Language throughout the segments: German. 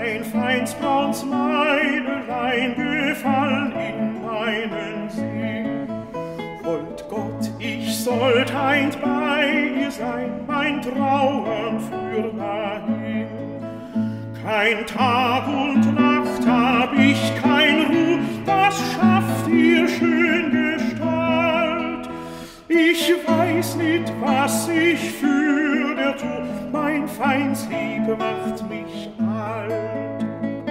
ein feinsbrauns Leibelein gefallen in meinen Sinn. Wollt Gott, ich sollt heint bei ihr sein, mein Trauern für dahin. Kein Tag und Nacht hab ich kein Ruh, das schafft ihr schön Gestalt. Ich weiß nicht, was ich für der tu, mein Feindsliebe macht mich alt.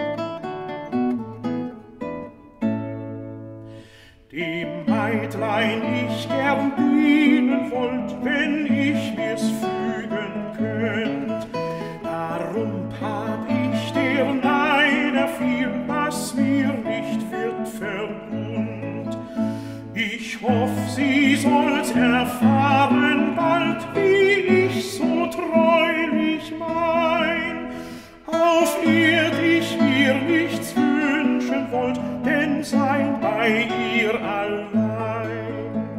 Dem Meidlein ich gern dienen wollt, wenn ich mir's fügen könnt. Darum hab ich der Neider viel, was mir nicht wird verbund. Ich hoff, sie soll's erfahren bald, wie ich so treulich mein. Auf Erd ich mir nichts wünschen wollt, denn sein bei ihr allein.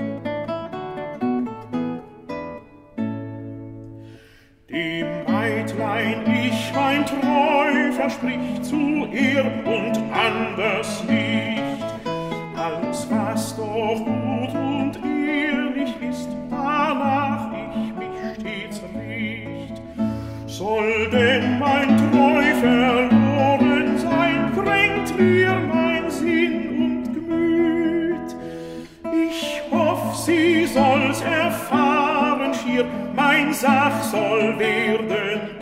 Dem Meidlein ich mein Treu versprich, zu ihr und anders nicht. Alles, was doch gut und ehrlich ist, danach ich mich stets richt. Soll denn mein Treu verloren sein, kränkt mir mein Sinn und Gemüt. Ich hoff, sie soll's erfahren schier, mein Sach soll werden